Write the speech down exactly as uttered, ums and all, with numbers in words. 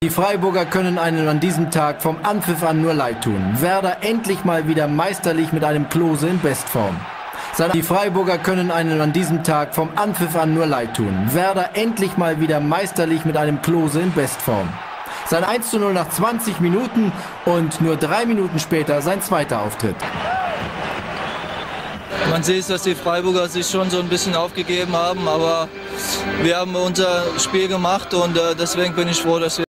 Die Freiburger können einen an diesem Tag vom Anpfiff an nur leid tun. Werder endlich mal wieder meisterlich mit einem Klose in Bestform. Die Freiburger können einen an diesem Tag vom Anpfiff an nur leid tun. Werder endlich mal wieder meisterlich mit einem Klose in Bestform. Sein eins zu null nach zwanzig Minuten und nur drei Minuten später sein zweiter Auftritt. Man sieht, dass die Freiburger sich schon so ein bisschen aufgegeben haben, aber wir haben unser Spiel gemacht und deswegen bin ich froh, dass wir